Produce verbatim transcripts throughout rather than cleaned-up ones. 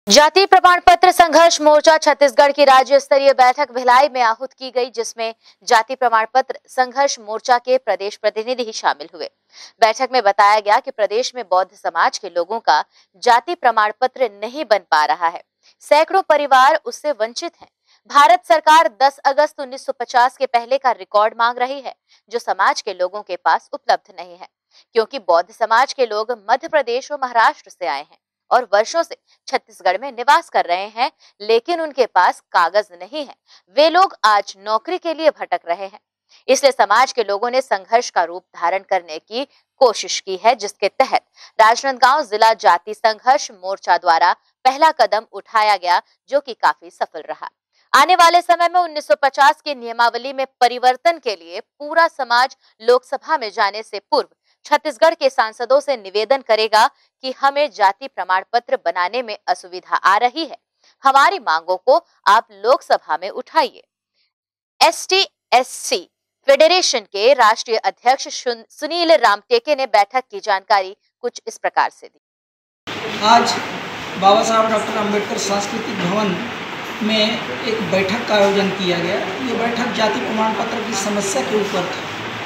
जाति प्रमाण पत्र संघर्ष मोर्चा छत्तीसगढ़ की राज्य स्तरीय बैठक भिलाई में आहूत की गई, जिसमें जाति प्रमाण पत्र संघर्ष मोर्चा के प्रदेश प्रतिनिधि शामिल हुए। बैठक में बताया गया कि प्रदेश में बौद्ध समाज के लोगों का जाति प्रमाण पत्र नहीं बन पा रहा है। सैकड़ों परिवार उससे वंचित हैं। भारत सरकार दस अगस्त उन्नीस सौ पचास के पहले का रिकॉर्ड मांग रही है, जो समाज के लोगों के पास उपलब्ध नहीं है, क्योंकि बौद्ध समाज के लोग मध्य प्रदेश और महाराष्ट्र से आए हैं और वर्षों से छत्तीसगढ़ में निवास कर रहे हैं, लेकिन उनके पास कागज नहीं है। वे लोग आज नौकरी के लिए भटक रहे हैं। इसलिए समाज के लोगों ने संघर्ष का रूप धारण करने की कोशिश की है, जिसके तहत राजनांदगांव जिला जाति संघर्ष मोर्चा द्वारा पहला कदम उठाया गया, जो कि काफी सफल रहा। आने वाले समय में उन्नीस सौ पचास की नियमावली में परिवर्तन के लिए पूरा समाज लोकसभा में जाने से पूर्व छत्तीसगढ़ के सांसदों से निवेदन करेगा कि हमें जाति प्रमाण पत्र बनाने में असुविधा आ रही है। हमारी मांगों को आप लोकसभा में उठाइए। एसटी एससी फेडरेशन के राष्ट्रीय अध्यक्ष सुनील रामटेके ने बैठक की जानकारी कुछ इस प्रकार से दी। आज बाबा साहब डॉक्टर अंबेडकर सांस्कृतिक भवन में एक बैठक का आयोजन किया गया। ये बैठक जाति प्रमाण पत्र की समस्या के ऊपर था।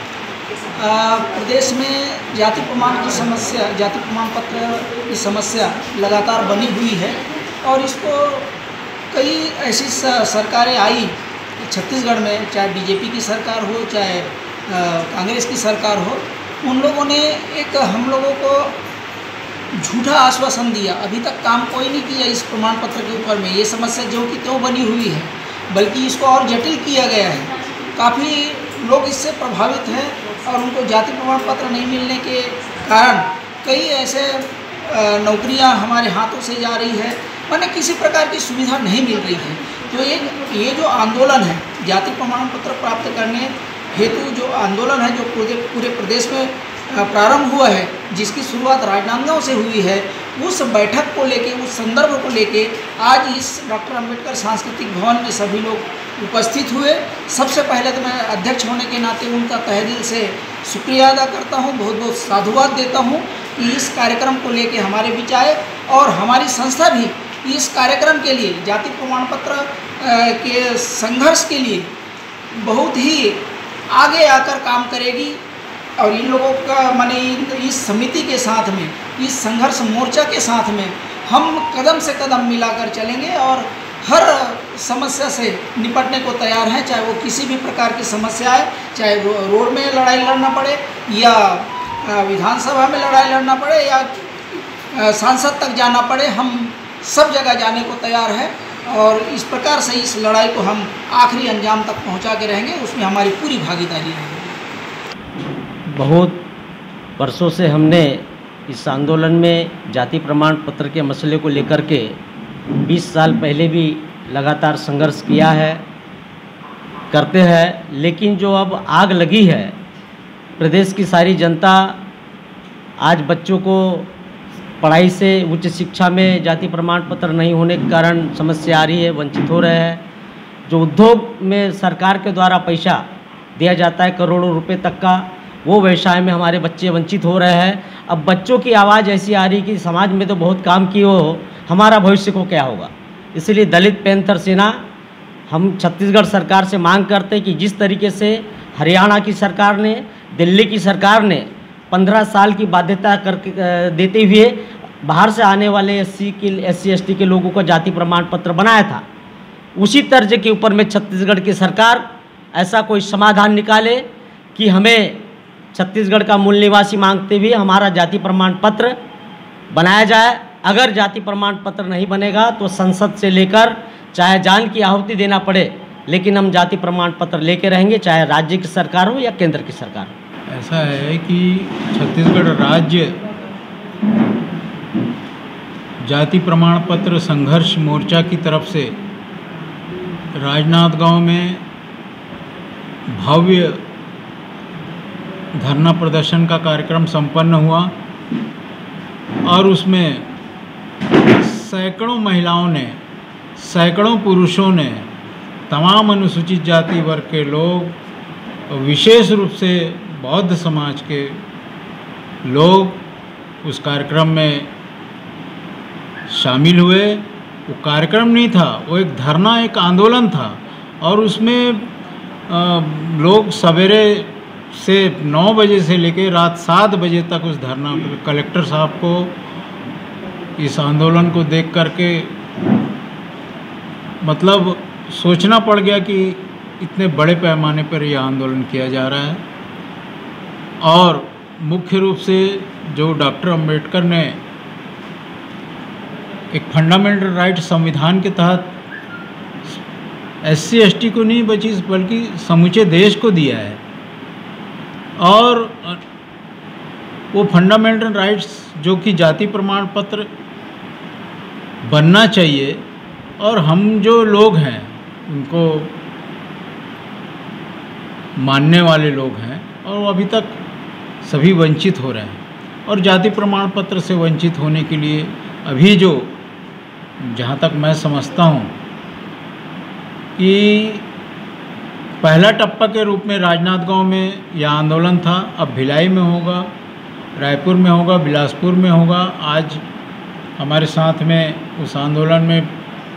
प्रदेश में जाति प्रमाण की समस्या जाति प्रमाण पत्र की समस्या लगातार बनी हुई है और इसको कई ऐसी सरकारें आई छत्तीसगढ़ में, चाहे बीजेपी की सरकार हो चाहे कांग्रेस की सरकार हो, उन लोगों ने एक हम लोगों को झूठा आश्वासन दिया। अभी तक काम कोई नहीं किया इस प्रमाण पत्र के ऊपर में। ये समस्या जो कि त्यों बनी हुई है, बल्कि इसको और जटिल किया गया है। काफ़ी लोग इससे प्रभावित हैं और उनको जाति प्रमाण पत्र नहीं मिलने के कारण कई ऐसे नौकरियां हमारे हाथों से जा रही है, माने किसी प्रकार की सुविधा नहीं मिल रही है। तो ये ये जो आंदोलन है जाति प्रमाण पत्र प्राप्त करने हेतु जो आंदोलन है, जो पूरे पूरे प्रदेश में प्रारंभ हुआ है, जिसकी शुरुआत राजनांदगांव से हुई है, उस बैठक को लेके, उस संदर्भ को लेके आज इस डॉक्टर अंबेडकर सांस्कृतिक भवन में सभी लोग उपस्थित हुए। सबसे पहले तो मैं अध्यक्ष होने के नाते उनका तहे दिल से शुक्रिया अदा करता हूं, बहुत बहुत साधुवाद देता हूं कि इस कार्यक्रम को लेके हमारे बीच आए और हमारी संस्था भी इस कार्यक्रम के लिए, जाति प्रमाण पत्र के संघर्ष के लिए बहुत ही आगे आकर काम करेगी। और इन लोगों का माने इस समिति के साथ में, इस संघर्ष मोर्चा के साथ में हम कदम से कदम मिलाकर चलेंगे और हर समस्या से निपटने को तैयार हैं, चाहे वो किसी भी प्रकार की समस्या है, चाहे रो, रोड में लड़ाई लड़ना पड़े या विधानसभा में लड़ाई लड़ना पड़े या सांसद तक जाना पड़े, हम सब जगह जाने को तैयार हैं और इस प्रकार से इस लड़ाई को हम आखिरी अंजाम तक पहुंचा के रहेंगे। उसमें हमारी पूरी भागीदारी रहेगी। बहुत वर्षों से हमने इस आंदोलन में जाति प्रमाण पत्र के मसले को लेकर के बीस साल पहले भी लगातार संघर्ष किया है, करते हैं, लेकिन जो अब आग लगी है, प्रदेश की सारी जनता आज बच्चों को पढ़ाई से, उच्च शिक्षा में जाति प्रमाण पत्र नहीं होने के कारण समस्या आ रही है, वंचित हो रहे हैं। जो उद्योग में सरकार के द्वारा पैसा दिया जाता है करोड़ों रुपए तक का, वो व्यवसाय में हमारे बच्चे वंचित हो रहे हैं। अब बच्चों की आवाज़ ऐसी आ रही कि समाज में तो बहुत काम किए हो, हमारा भविष्य को क्या होगा। इसलिए दलित पैंथर सेना हम छत्तीसगढ़ सरकार से मांग करते हैं कि जिस तरीके से हरियाणा की सरकार ने, दिल्ली की सरकार ने पंद्रह साल की बाध्यता करके देते हुए बाहर से आने वाले एस सी के एस सी एस टी के लोगों को जाति प्रमाण पत्र बनाया था, उसी तर्ज के ऊपर में छत्तीसगढ़ की सरकार ऐसा कोई समाधान निकाले कि हमें छत्तीसगढ़ का मूल निवासी मांगते हुए हमारा जाति प्रमाण पत्र बनाया जाए। अगर जाति प्रमाण पत्र नहीं बनेगा तो संसद से लेकर चाहे जान की आहुति देना पड़े, लेकिन हम जाति प्रमाण पत्र लेके रहेंगे, चाहे राज्य की सरकार हो या केंद्र की सरकार हो। ऐसा है कि छत्तीसगढ़ राज्य जाति प्रमाण पत्र संघर्ष मोर्चा की तरफ से राजनांदगांव में भव्य धरना प्रदर्शन का कार्यक्रम संपन्न हुआ और उसमें सैकड़ों महिलाओं ने, सैकड़ों पुरुषों ने, तमाम अनुसूचित जाति वर्ग के लोग, विशेष रूप से बौद्ध समाज के लोग उस कार्यक्रम में शामिल हुए वो कार्यक्रम नहीं था, वो एक धरना, एक आंदोलन था। और उसमें आ, लोग सवेरे से नौ बजे से लेकर रात सात बजे तक उस धरना पर कलेक्टर साहब को इस आंदोलन को देख करके मतलब सोचना पड़ गया कि इतने बड़े पैमाने पर यह आंदोलन किया जा रहा है। और मुख्य रूप से जो डॉक्टर अंबेडकर ने एक फंडामेंटल राइट संविधान के तहत एस सी एस टी को नहीं बची बल्कि समूचे देश को दिया है, और वो फंडामेंटल राइट्स जो कि जाति प्रमाण पत्र बनना चाहिए, और हम जो लोग हैं उनको मानने वाले लोग हैं, और वो अभी तक सभी वंचित हो रहे हैं। और जाति प्रमाण पत्र से वंचित होने के लिए अभी जो, जहाँ तक मैं समझता हूँ कि पहला टप्पा के रूप में राजनांदगांव में यह आंदोलन था, अब भिलाई में होगा, रायपुर में होगा, बिलासपुर में होगा। आज हमारे साथ में उस आंदोलन में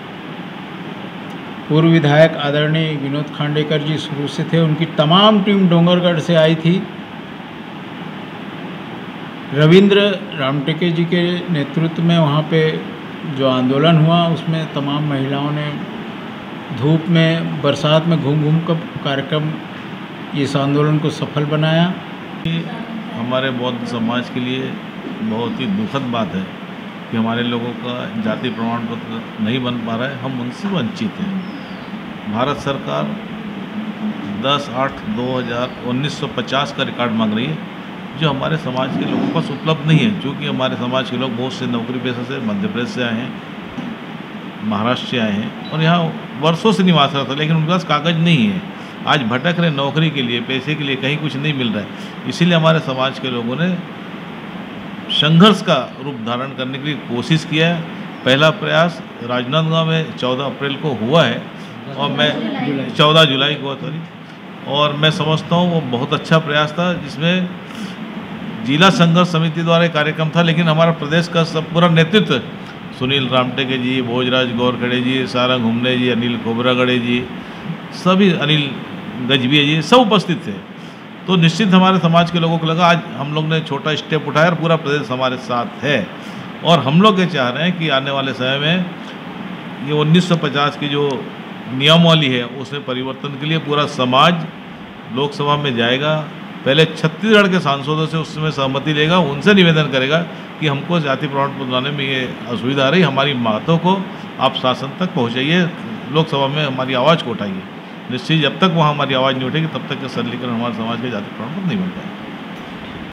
पूर्व विधायक आदरणीय विनोद खांडेकर जी शुरू से थे, उनकी तमाम टीम डोंगरगढ़ से आई थी। रविंद्र रामटेके जी के नेतृत्व में वहाँ पे जो आंदोलन हुआ उसमें तमाम महिलाओं ने धूप में, बरसात में घूम घूम कर कार्यक्रम इस आंदोलन को सफल बनाया। हमारे बौद्ध समाज के लिए बहुत ही दुखद बात है कि हमारे लोगों का जाति प्रमाण पत्र नहीं बन पा रहा है, हम उनसे वंचित हैं। भारत सरकार दस आठ दो हज़ार उन्नीस सौ पचास का रिकॉर्ड मांग रही है, जो हमारे समाज के लोगों के पास उपलब्ध नहीं है, क्योंकि हमारे समाज के लोग बहुत से नौकरी पेशे से मध्य प्रदेश से आए हैं, महाराष्ट्र से आए हैं और यहाँ वर्षों से निवास रहा था, लेकिन उनके पास कागज़ नहीं है। आज भटक रहे नौकरी के लिए, पैसे के लिए, कहीं कुछ नहीं मिल रहा है। इसीलिए हमारे समाज के लोगों ने संघर्ष का रूप धारण करने के लिए कोशिश किया है। पहला प्रयास राजनांदगांव में चौदह अप्रैल को हुआ है, और मैं चौदह जुलाई को सॉरी और मैं समझता हूँ वो बहुत अच्छा प्रयास था, जिसमें जिला संघर्ष समिति द्वारा एक कार्यक्रम था, लेकिन हमारा प्रदेश का सब पूरा नेतृत्व, सुनील रामटेके जी, भोजराज गौरखड़े जी, सारंग हुमले जी, अनिल खोबरागड़े जी, सभी, अनिल गजबिया जी, सब उपस्थित थे। तो निश्चित हमारे समाज के लोगों को लगा आज हम लोग ने छोटा स्टेप उठाया और पूरा प्रदेश हमारे साथ है। और हम लोग ये चाह रहे हैं कि आने वाले समय में ये उन्नीस सौ पचास की जो नियमावली है उसमें परिवर्तन के लिए पूरा समाज लोकसभा में जाएगा। पहले छत्तीसगढ़ के सांसदों से उसमें सहमति लेगा, उनसे निवेदन करेगा कि हमको जाति प्रमाण पत्र बनाने में ये असुविधा आ रही, हमारी बातों को आप शासन तक पहुँचाइए, लोकसभा में हमारी आवाज़ को उठाइए। निश्चित जब तक वहाँ हमारी आवाज़ नहीं उठेगी तब तक का सरलीकरण हमारे समाज के जाति प्रमाण पत्र नहीं बन पाएगा।